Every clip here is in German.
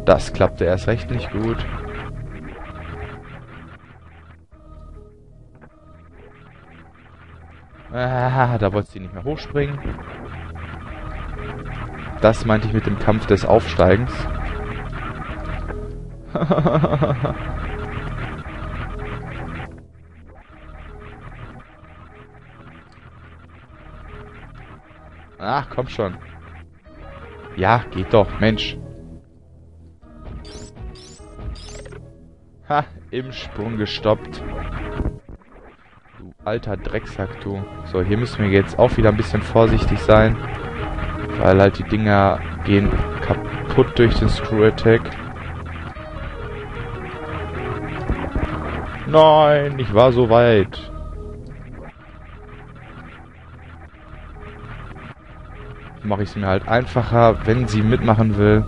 Das klappte erst recht nicht gut. Ah, da wollte sie nicht mehr hochspringen. Das meinte ich mit dem Kampf des Aufsteigens. Ach, komm schon. Ja, geht doch, Mensch. Ha, im Sprung gestoppt. Du alter Drecksack, du. So, hier müssen wir jetzt auch wieder ein bisschen vorsichtig sein. Weil halt die Dinger gehen kaputt durch den Screw Attack. Nein, ich war so weit. Mache ich es mir halt einfacher, wenn sie mitmachen will.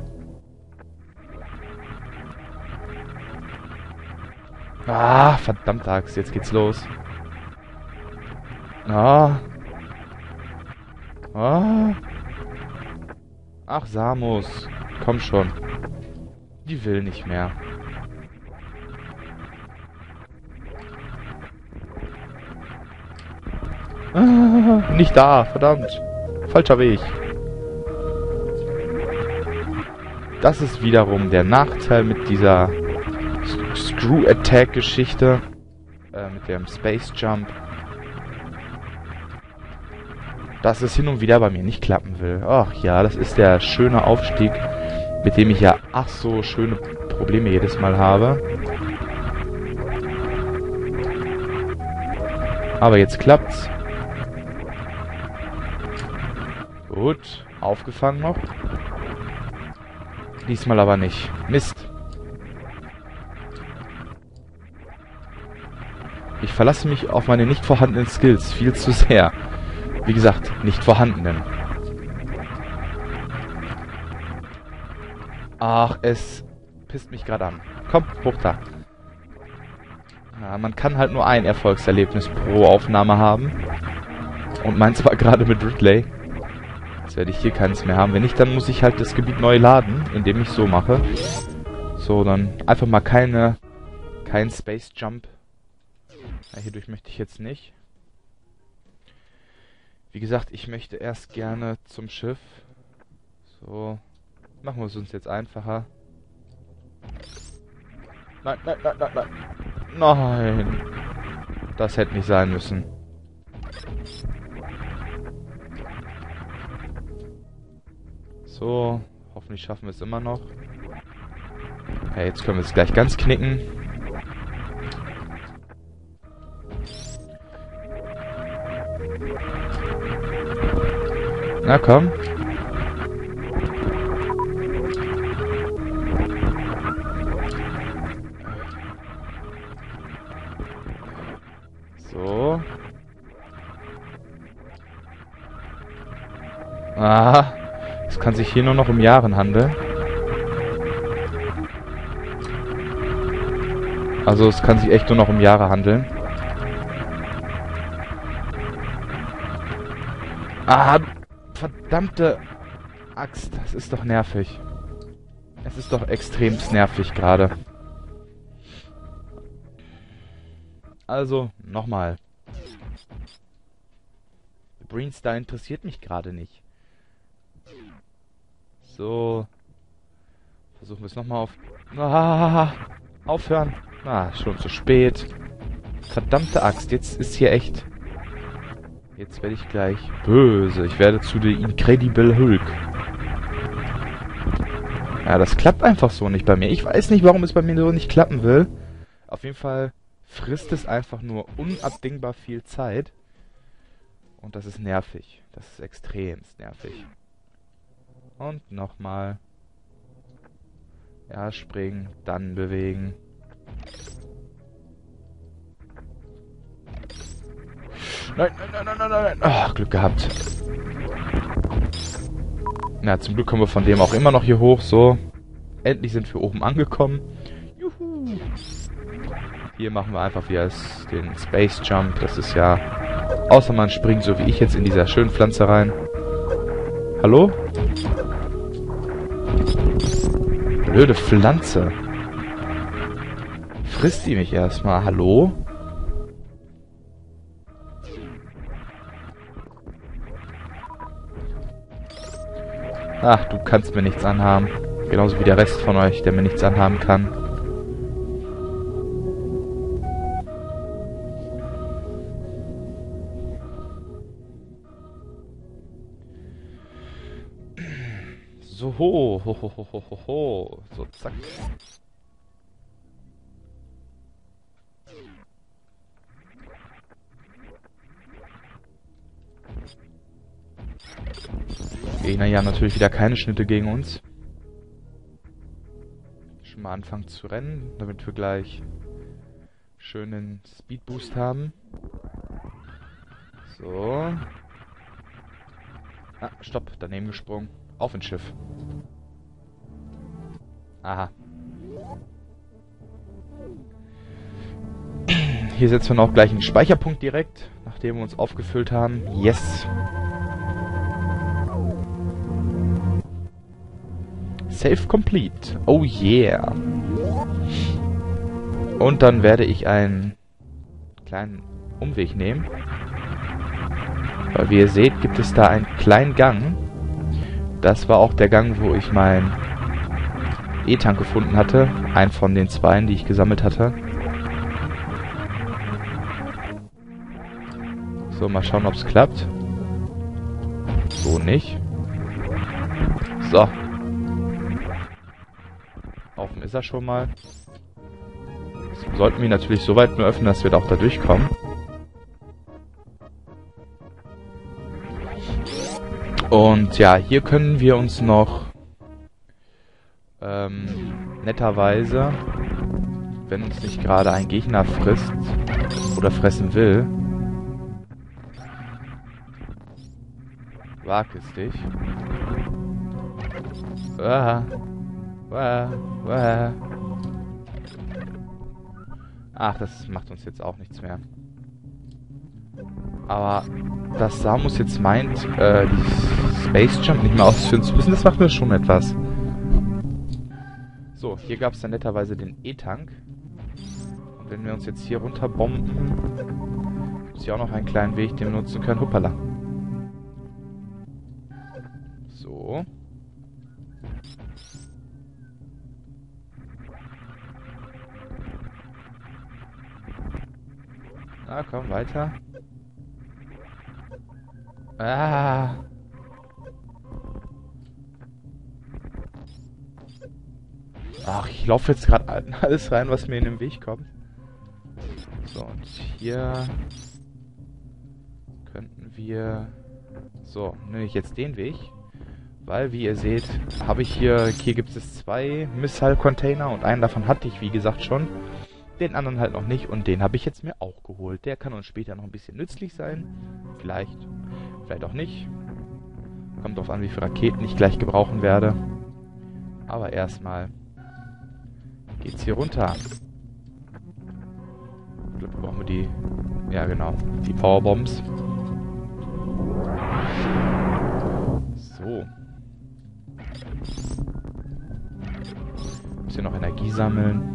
Ah, verdammte Axt, jetzt geht's los. Ah. Ah. Ach, Samus. Komm schon. Die will nicht mehr. Ah, nicht da, verdammt. Falscher Weg. Das ist wiederum der Nachteil mit dieser Screw Attack Geschichte. Mit dem Space Jump. Dass es hin und wieder bei mir nicht klappen will. Ach ja, das ist der schöne Aufstieg, mit dem ich ja ach so schöne Probleme jedes Mal habe. Aber jetzt klappt's. Gut, aufgefangen noch. Diesmal aber nicht. Mist. Ich verlasse mich auf meine nicht vorhandenen Skills viel zu sehr. Wie gesagt, nicht vorhandenen. Ach, es pisst mich gerade an. Komm, hoch da. Ja, man kann halt nur ein Erfolgserlebnis pro Aufnahme haben. Und meins war gerade mit Ridley. Jetzt werde ich hier keins mehr haben. Wenn nicht, dann muss ich halt das Gebiet neu laden, indem ich so mache. So, dann einfach mal kein Space Jump. Ja, hierdurch möchte ich jetzt nicht. Wie gesagt, ich möchte erst gerne zum Schiff. So, machen wir es uns jetzt einfacher. Nein, nein, nein, nein, nein. Nein. Das hätte nicht sein müssen. So, hoffentlich schaffen wir es immer noch. Ja, jetzt können wir es gleich ganz knicken. Na komm. So. Ah. Es kann sich hier nur noch um Jahre handeln. Also es kann sich echt nur noch um Jahre handeln. Ah, verdammte Axt. Das ist doch nervig. Es ist doch extrem nervig gerade. Also, nochmal. Breen Star interessiert mich gerade nicht. So. Versuchen wir es nochmal auf... Ah, aufhören. Ah, schon zu spät. Verdammte Axt, jetzt ist hier echt... Jetzt werde ich gleich böse. Ich werde zu der Incredible Hulk. Ja, das klappt einfach so nicht bei mir. Ich weiß nicht, warum es bei mir so nicht klappen will. Auf jeden Fall frisst es einfach nur unabdingbar viel Zeit. Und das ist nervig. Das ist extrem nervig. Und nochmal. Ja, springen, dann bewegen. Nein, nein, nein, nein, nein, nein. Ach, Glück gehabt. Na, zum Glück kommen wir von dem auch immer noch hier hoch. So. Endlich sind wir oben angekommen. Juhu. Hier machen wir einfach wieder den Space Jump. Das ist ja... Außer man springt so wie ich jetzt in dieser schönen Pflanze rein. Hallo? Blöde Pflanze. Frisst die mich erstmal? Hallo? Ach, du kannst mir nichts anhaben. Genauso wie der Rest von euch, der mir nichts anhaben kann. So, ho. So, zack. Gegner ja natürlich wieder keine Schnitte gegen uns. Schon mal anfangen zu rennen, damit wir gleich schönen Speedboost haben. So. Ah, stopp, daneben gesprungen. Auf ins Schiff. Aha. Hier setzen wir noch gleich einen Speicherpunkt direkt, nachdem wir uns aufgefüllt haben. Yes. Save complete. Oh yeah. Und dann werde ich einen kleinen Umweg nehmen. Weil wie ihr seht, gibt es da einen kleinen Gang. Das war auch der Gang, wo ich meinen E-Tank gefunden hatte. Einen von den zweien, die ich gesammelt hatte. So, mal schauen, ob es klappt. So nicht. So. Offen ist er schon mal. Jetzt sollten wir ihn natürlich so weit nur öffnen, dass wir da auch da durchkommen. Und ja, hier können wir uns noch netterweise, wenn uns nicht gerade ein Gegner frisst oder fressen will, wag es dich. Ach, das macht uns jetzt auch nichts mehr. Aber dass Samus jetzt meint, die Space Jump nicht mehr ausführen zu müssen, das macht mir schon etwas. So, hier gab es dann netterweise den E-Tank. Und wenn wir uns jetzt hier runter bomben, gibt es hier auch noch einen kleinen Weg, den wir nutzen können. Hoppala. So. Na komm, weiter. Ah. Ach, ich laufe jetzt gerade alles rein, was mir in den Weg kommt. So, und hier könnten wir... So, nehme ich jetzt den Weg. Weil, wie ihr seht, habe ich hier gibt es 2 Missile-Container und einen davon hatte ich, wie gesagt, schon. Den anderen halt noch nicht und den habe ich jetzt mir auch geholt. Der kann uns später noch ein bisschen nützlich sein. Vielleicht, vielleicht auch nicht. Kommt drauf an, wie viele Raketen ich gleich gebrauchen werde. Aber erstmal geht's hier runter. Ich glaube, brauchen wir die... Ja, genau. Die Powerbombs. So. Bisschen noch Energie sammeln.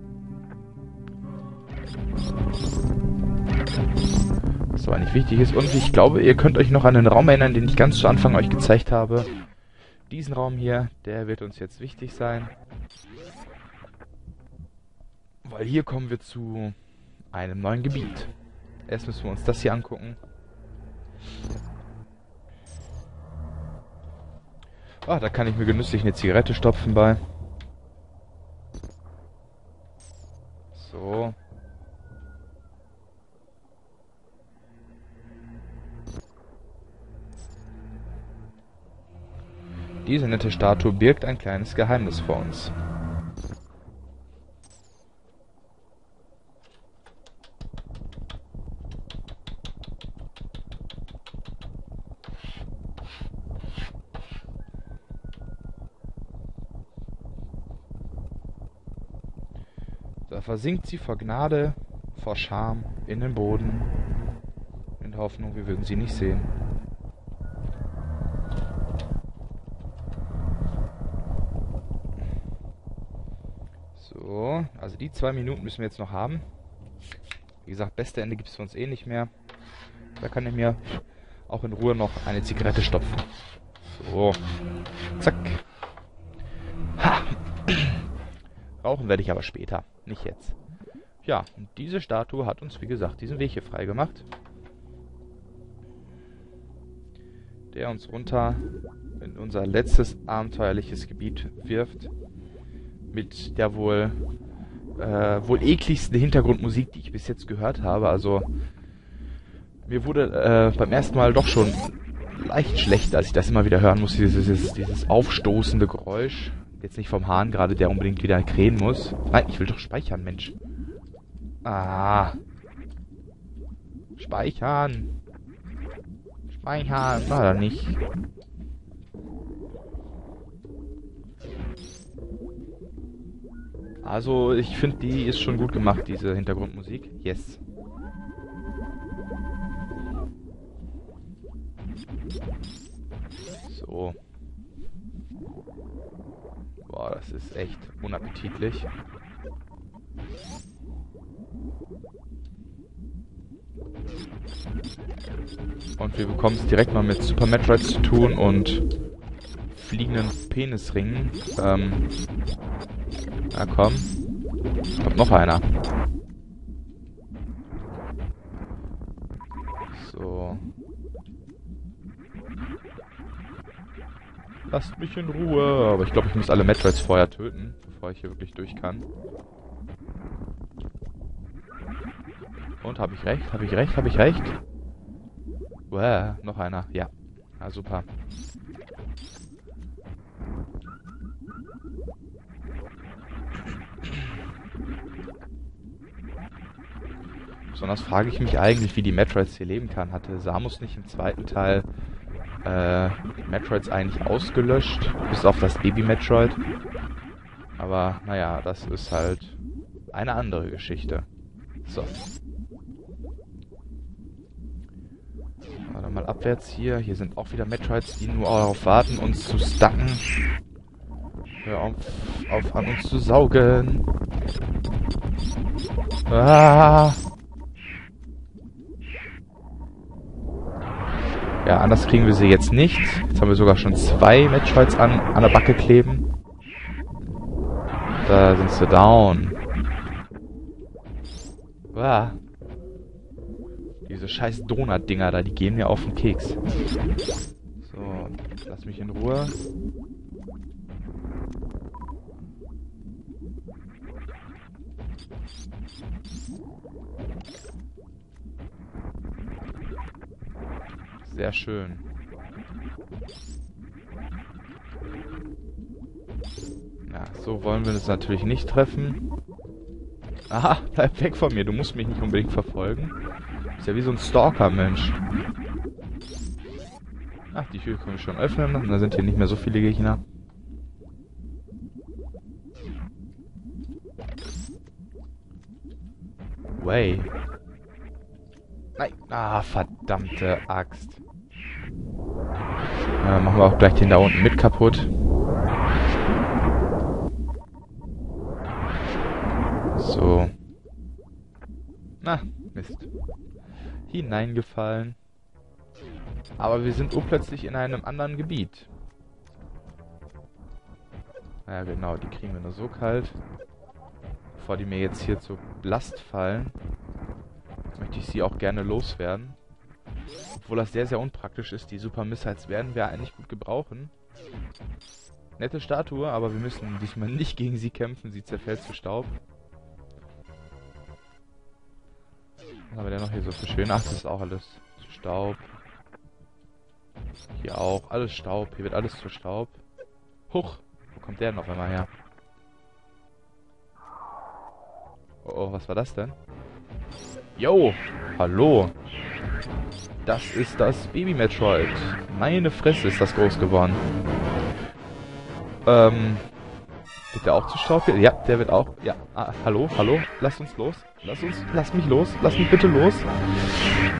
Was aber nicht wichtig ist. Und ich glaube, ihr könnt euch noch an den Raum erinnern, den ich ganz zu Anfang euch gezeigt habe. Diesen Raum hier, der wird uns jetzt wichtig sein. Weil hier kommen wir zu einem neuen Gebiet. Erst müssen wir uns das hier angucken. Ah, da kann ich mir genüsslich eine Zigarette stopfen bei. So. Diese nette Statue birgt ein kleines Geheimnis vor uns. Da versinkt sie vor Gnade, vor Scham in den Boden, in der Hoffnung, wir würden sie nicht sehen. So, also die 2 Minuten müssen wir jetzt noch haben. Wie gesagt, beste Ende gibt es für uns eh nicht mehr. Da kann ich mir auch in Ruhe noch eine Zigarette stopfen. So, zack. Ha. Rauchen werde ich aber später, nicht jetzt. Ja, und diese Statue hat uns, wie gesagt, diesen Weg hier frei gemacht. Der uns runter in unser letztes abenteuerliches Gebiet wirft. Mit der wohl ekligsten Hintergrundmusik, die ich bis jetzt gehört habe. Also mir wurde beim ersten Mal doch schon leicht schlecht, als ich das immer wieder hören musste. Dieses aufstoßende Geräusch. Jetzt nicht vom Hahn gerade, der unbedingt wieder krähen muss. Nein, ich will doch speichern, Mensch. Ah. Speichern. Speichern. Na, dann nicht. Also, ich finde, die ist schon gut gemacht, diese Hintergrundmusik. Yes. So. Boah, das ist echt unappetitlich. Und wir bekommen es direkt mal mit Super Metroid zu tun und fliegenden Penisringen. Na komm. Kommt noch einer. So. Lasst mich in Ruhe. Aber ich glaube, ich muss alle Metroids vorher töten, bevor ich hier wirklich durch kann. Und, habe ich recht? Habe ich recht? Habe ich recht? Uah, noch einer. Ja. Ah, super. Besonders frage ich mich eigentlich, wie die Metroids hier leben kann. Hatte Samus nicht im zweiten Teil Metroids eigentlich ausgelöscht, bis auf das Baby-Metroid? Aber, naja, das ist halt eine andere Geschichte. So. Warte mal abwärts hier. Hier sind auch wieder Metroids, die nur darauf warten, uns zu stacken. Hör auf an uns zu saugen. Ah! Ja, anders kriegen wir sie jetzt nicht. Jetzt haben wir sogar schon 2 Metroids an der Backe kleben. Da sind sie down. Ah. Diese scheiß Donut-Dinger da, die gehen mir auf den Keks. So, lass mich in Ruhe. Sehr schön. Ja, so wollen wir uns natürlich nicht treffen. Aha, bleib weg von mir, du musst mich nicht unbedingt verfolgen. Ist ja wie so ein Stalker, Mensch. Ach, die Tür können wir schon öffnen, und da sind hier nicht mehr so viele Gegner. Way. Nein. Ah, verdammte Axt. Machen wir auch gleich den da unten mit kaputt. So. Na, Mist. Hineingefallen. Aber wir sind urplötzlich in einem anderen Gebiet. Ja genau, die kriegen wir nur so kalt. Bevor die mir jetzt hier zur Last fallen, möchte ich sie auch gerne loswerden. Obwohl das sehr, sehr unpraktisch ist. Die Super Missiles werden wir eigentlich gut gebrauchen. Nette Statue, aber wir müssen diesmal nicht gegen sie kämpfen. Sie zerfällt zu Staub. Was haben wir denn noch hier so für schön? Ach, das ist auch alles zu Staub. Hier auch. Alles Staub. Hier wird alles zu Staub. Huch! Wo kommt der denn auf einmal her? Oh, oh, was war das denn? Yo! Hallo! Das ist das Baby Metroid. Meine Fresse, ist das groß geworden. Wird der auch zu Staub? Ja, der wird auch. Ja, hallo, hallo. Lass uns los. Lass mich los. Lass mich bitte los.